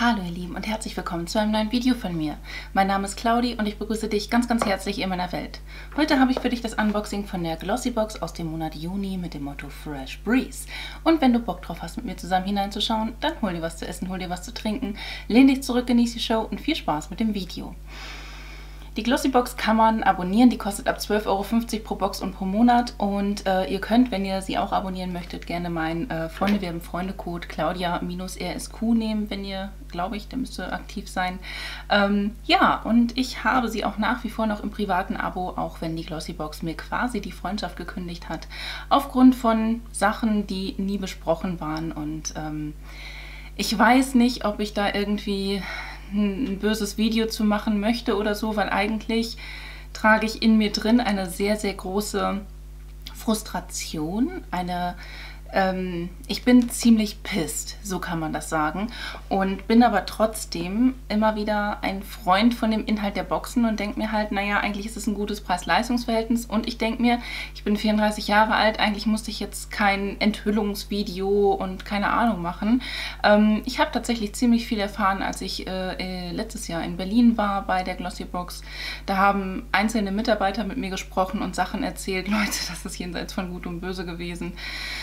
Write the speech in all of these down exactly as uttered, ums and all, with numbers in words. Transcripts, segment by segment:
Hallo ihr Lieben und herzlich willkommen zu einem neuen Video von mir. Mein Name ist Claudi und ich begrüße dich ganz ganz herzlich in meiner Welt. Heute habe ich für dich das Unboxing von der Glossybox aus dem Monat Juni mit dem Motto Fresh Breeze. Und wenn du Bock drauf hast, mit mir zusammen hineinzuschauen, dann hol dir was zu essen, hol dir was zu trinken, lehn dich zurück, genieß die Show und viel Spaß mit dem Video. Die Glossybox kann man abonnieren, die kostet ab zwölf Euro fünfzig pro Box und pro Monat und äh, ihr könnt, wenn ihr sie auch abonnieren möchtet, gerne meinen äh, Freunde werden Freunde Code Claudia R S Q nehmen, wenn ihr, glaube ich, der müsste aktiv sein. Ähm, ja, und ich habe sie auch nach wie vor noch im privaten Abo, auch wenn die Glossybox mir quasi die Freundschaft gekündigt hat, aufgrund von Sachen, die nie besprochen waren und ähm, ich weiß nicht, ob ich da irgendwie ein böses Video zu machen möchte oder so, weil eigentlich trage ich in mir drin eine sehr, sehr große Frustration, eine ähm, ich bin ziemlich pissed, so kann man das sagen, und bin aber trotzdem immer wieder ein Freund von dem Inhalt der Boxen und denke mir halt, naja, eigentlich ist es ein gutes Preis-Leistungs-Verhältnis und ich denke mir, ich bin vierunddreißig Jahre alt, eigentlich musste ich jetzt kein Enthüllungsvideo und keine Ahnung machen. Ähm, ich habe tatsächlich ziemlich viel erfahren, als ich äh, letztes Jahr in Berlin war bei der Glossybox. Da haben einzelne Mitarbeiter mit mir gesprochen und Sachen erzählt. Leute, das ist jenseits von Gut und Böse gewesen.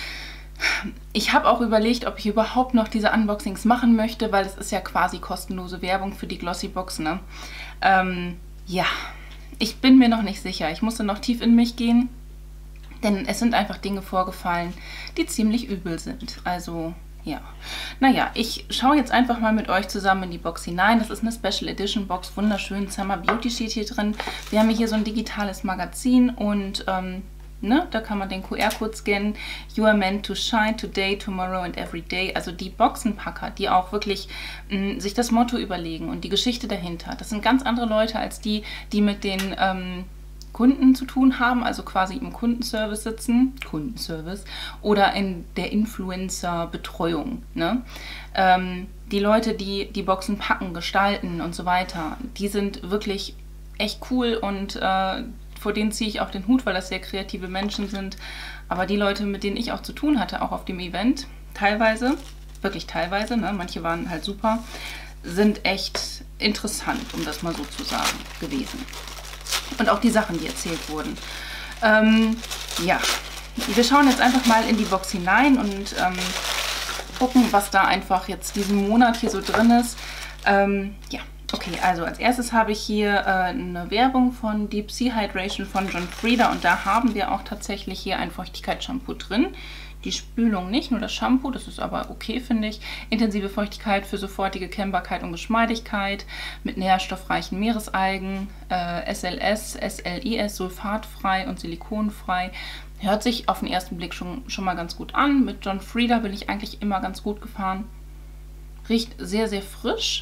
Ich habe auch überlegt, ob ich überhaupt noch diese Unboxings machen möchte, weil es ist ja quasi kostenlose Werbung für die Glossybox, ne? Ähm, ja, ich bin mir noch nicht sicher. Ich musste noch tief in mich gehen, denn es sind einfach Dinge vorgefallen, die ziemlich übel sind. Also, ja. Naja, ich schaue jetzt einfach mal mit euch zusammen in die Box hinein. Das ist eine Special Edition Box, wunderschön. Summer Beauty steht hier drin. Wir haben hier so ein digitales Magazin und ähm, Ne, da kann man den Q R-Code scannen. You are meant to shine today, tomorrow and every day. Also die Boxenpacker, die auch wirklich mh, sich das Motto überlegen und die Geschichte dahinter. Das sind ganz andere Leute als die, die mit den ähm, Kunden zu tun haben, also quasi im Kundenservice sitzen, Kundenservice, oder in der Influencer-Betreuung. Ne? Ähm, die Leute, die die Boxen packen, gestalten und so weiter, die sind wirklich echt cool und äh, vor denen ziehe ich auch den Hut, weil das sehr kreative Menschen sind. Aber die Leute, mit denen ich auch zu tun hatte, auch auf dem Event, teilweise, wirklich teilweise, ne, manche waren halt super, sind echt interessant, um das mal so zu sagen, gewesen. Und auch die Sachen, die erzählt wurden. Ähm, ja, wir schauen jetzt einfach mal in die Box hinein und ähm, gucken, was da einfach jetzt diesen Monat hier so drin ist. Ähm, ja. Okay, also als erstes habe ich hier äh, eine Werbung von Deep Sea Hydration von John Frieda und da haben wir auch tatsächlich hier ein Feuchtigkeitsshampoo drin. Die Spülung nicht, nur das Shampoo, das ist aber okay, finde ich. Intensive Feuchtigkeit für sofortige Kennbarkeit und Geschmeidigkeit mit nährstoffreichen Meeresalgen, äh, S L S, S L I S, sulfatfrei und silikonfrei. Hört sich auf den ersten Blick schon, schon mal ganz gut an. Mit John Frieda bin ich eigentlich immer ganz gut gefahren. Riecht sehr, sehr frisch.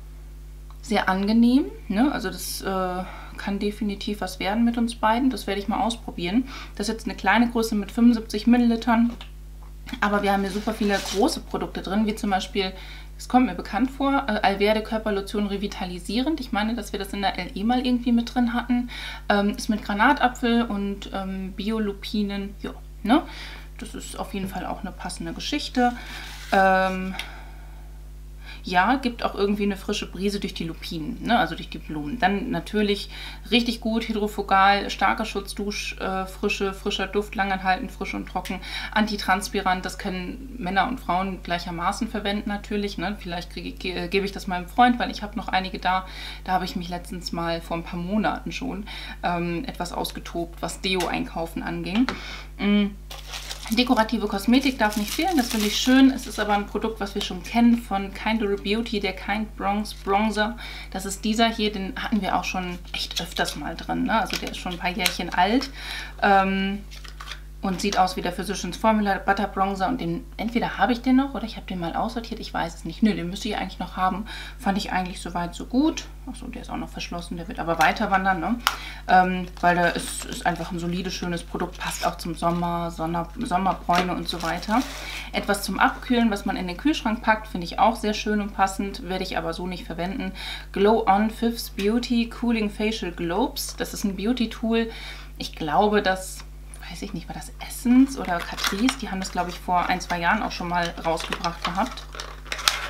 Sehr angenehm, ne? Also das äh, kann definitiv was werden mit uns beiden. Das werde ich mal ausprobieren. Das ist jetzt eine kleine Größe mit fünfundsiebzig Millilitern. Aber wir haben hier super viele große Produkte drin, wie zum Beispiel, es kommt mir bekannt vor, äh, Alverde Körperlotion revitalisierend. Ich meine, dass wir das in der L E mal irgendwie mit drin hatten. Ähm, ist mit Granatapfel und ähm, Biolupinen. Ja, ne? Das ist auf jeden Fall auch eine passende Geschichte. Ähm... Ja, gibt auch irgendwie eine frische Brise durch die Lupinen, ne? Also durch die Blumen. Dann natürlich richtig gut, hydrofugal, starker Schutz, Duschfrische, äh, frischer Duft, langanhaltend, frisch und trocken, antitranspirant, das können Männer und Frauen gleichermaßen verwenden natürlich. Ne? Vielleicht kriege ich, äh, gebe ich das meinem Freund, weil ich habe noch einige da. Da habe ich mich letztens mal vor ein paar Monaten schon ähm, etwas ausgetobt, was Deo-Einkaufen anging. Mhm. Dekorative Kosmetik darf nicht fehlen, das finde ich schön. Es ist aber ein Produkt, was wir schon kennen von Kindle Beauty, der Kind Bronze Bronzer. Das ist dieser hier, den hatten wir auch schon echt öfters mal drin. Ne? Also der ist schon ein paar Jährchen alt. Ähm, und sieht aus wie der Physicians Formula Butter Bronzer. Und den, entweder habe ich den noch oder ich habe den mal aussortiert, ich weiß es nicht. Nö, den müsste ich eigentlich noch haben. Fand ich eigentlich soweit so gut. Achso, der ist auch noch verschlossen, der wird aber weiter wandern, ne? Ähm, weil der ist, ist einfach ein solides, schönes Produkt, passt auch zum Sommer, Sonner, Sommerbräune und so weiter. Etwas zum Abkühlen, was man in den Kühlschrank packt, finde ich auch sehr schön und passend, werde ich aber so nicht verwenden. Glow On Fifth Beauty Cooling Facial Globes. Das ist ein Beauty-Tool. Ich glaube, dass weiß ich nicht, war das Essence oder Catrice? Die haben das, glaube ich, vor ein, zwei Jahren auch schon mal rausgebracht gehabt.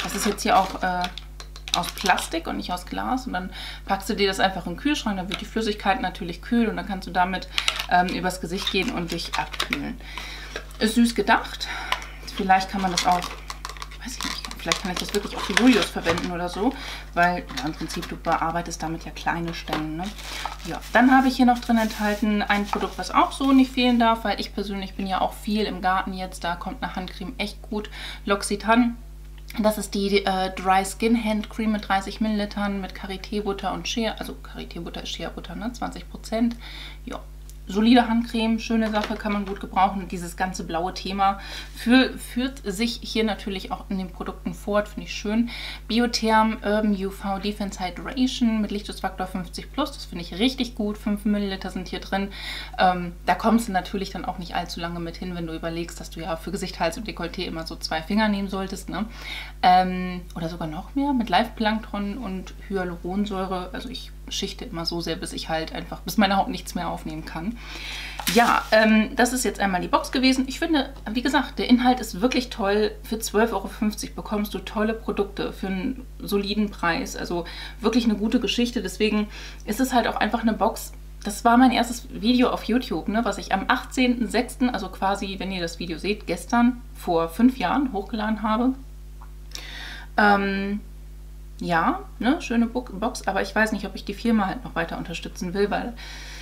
Das ist jetzt hier auch äh, aus Plastik und nicht aus Glas. Und dann packst du dir das einfach in den Kühlschrank, dann wird die Flüssigkeit natürlich kühl und dann kannst du damit ähm, übers Gesicht gehen und dich abkühlen. Ist süß gedacht. Vielleicht kann man das auch, weiß ich nicht, vielleicht kann ich das wirklich auch für Julius verwenden oder so, weil ja, im Prinzip du bearbeitest damit ja kleine Stellen. Ne? Ja, dann habe ich hier noch drin enthalten ein Produkt, was auch so nicht fehlen darf, weil ich persönlich bin ja auch viel im Garten jetzt, da kommt eine Handcreme echt gut. L'Occitane. Das ist die äh, Dry Skin Hand Cream mit dreißig Millilitern mit Karité-Butter und Shea. Also Karité-Butter ist Shea-Butter, ne? zwanzig Prozent. Ja, solide Handcreme, schöne Sache, kann man gut gebrauchen. Dieses ganze blaue Thema für, führt sich hier natürlich auch in den Produkten fort, finde ich schön. Biotherm Urban U V Defense Hydration mit Lichtschutzfaktor fünfzig plus, das finde ich richtig gut. fünf Milliliter sind hier drin. Ähm, da kommst du natürlich dann auch nicht allzu lange mit hin, wenn du überlegst, dass du ja für Gesicht, Hals und Dekolleté immer so zwei Finger nehmen solltest. Ne? Ähm, oder sogar noch mehr mit Live-Plankton und Hyaluronsäure. Also ich schichte immer so sehr, bis ich halt einfach, bis meine Haut nichts mehr aufnehmen kann. Ja, ähm, das ist jetzt einmal die Box gewesen. Ich finde, wie gesagt, der Inhalt ist wirklich toll. Für zwölf Euro fünfzig bekommst du tolle Produkte für einen soliden Preis. Also wirklich eine gute Geschichte. Deswegen ist es halt auch einfach eine Box. Das war mein erstes Video auf YouTube, ne, was ich am achtzehnten sechsten, also quasi, wenn ihr das Video seht, gestern, vor fünf Jahren hochgeladen habe. Ähm... Ja, ne, schöne Box, aber ich weiß nicht, ob ich die Firma halt noch weiter unterstützen will, weil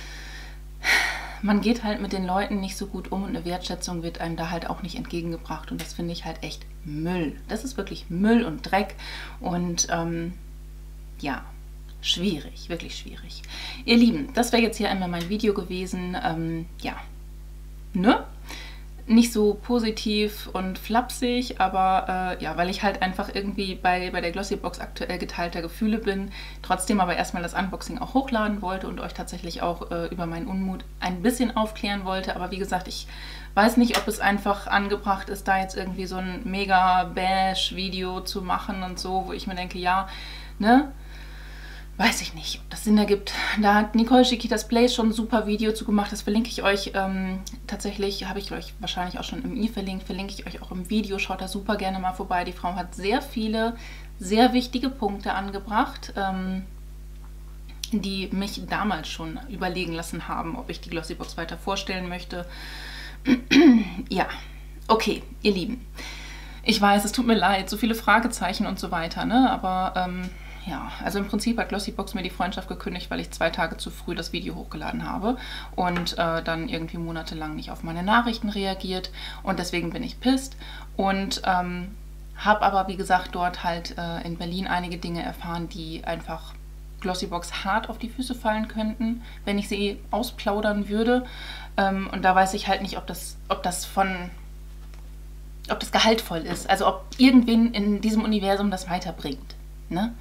man geht halt mit den Leuten nicht so gut um und eine Wertschätzung wird einem da halt auch nicht entgegengebracht und das finde ich halt echt Müll. Das ist wirklich Müll und Dreck und ähm, ja, schwierig, wirklich schwierig. Ihr Lieben, das wäre jetzt hier einmal mein Video gewesen, ähm, ja, ne? Nicht so positiv und flapsig, aber äh, ja, weil ich halt einfach irgendwie bei, bei der Glossybox aktuell geteilter Gefühle bin, trotzdem aber erstmal das Unboxing auch hochladen wollte und euch tatsächlich auch äh, über meinen Unmut ein bisschen aufklären wollte. Aber wie gesagt, ich weiß nicht, ob es einfach angebracht ist, da jetzt irgendwie so ein mega Bash-Video zu machen und so, wo ich mir denke, ja, ne? Weiß ich nicht, ob das Sinn ergibt. Da hat Nicole Chiquitas Place schon ein super Video zu gemacht. Das verlinke ich euch ähm, tatsächlich, habe ich euch wahrscheinlich auch schon im i verlinkt, verlinke ich euch auch im Video. Schaut da super gerne mal vorbei. Die Frau hat sehr viele, sehr wichtige Punkte angebracht, ähm, die mich damals schon überlegen lassen haben, ob ich die Glossybox weiter vorstellen möchte. Ja, okay, ihr Lieben. Ich weiß, es tut mir leid, so viele Fragezeichen und so weiter, ne? Aber ähm, ja, also im Prinzip hat Glossybox mir die Freundschaft gekündigt, weil ich zwei Tage zu früh das Video hochgeladen habe und äh, dann irgendwie monatelang nicht auf meine Nachrichten reagiert und deswegen bin ich pisst und ähm, habe aber, wie gesagt, dort halt äh, in Berlin einige Dinge erfahren, die einfach Glossybox hart auf die Füße fallen könnten, wenn ich sie ausplaudern würde ähm, und da weiß ich halt nicht, ob das, ob das von... ob das gehaltvoll ist, also ob irgendwen in diesem Universum das weiterbringt. Ne?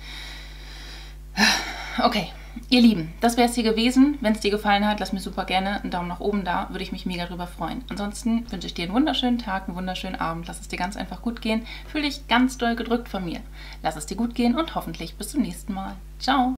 Okay, ihr Lieben, das wäre es hier gewesen. Wenn es dir gefallen hat, lass mir super gerne einen Daumen nach oben da, würde ich mich mega drüber freuen. Ansonsten wünsche ich dir einen wunderschönen Tag, einen wunderschönen Abend. Lass es dir ganz einfach gut gehen. Fühl dich ganz doll gedrückt von mir. Lass es dir gut gehen und hoffentlich bis zum nächsten Mal. Ciao!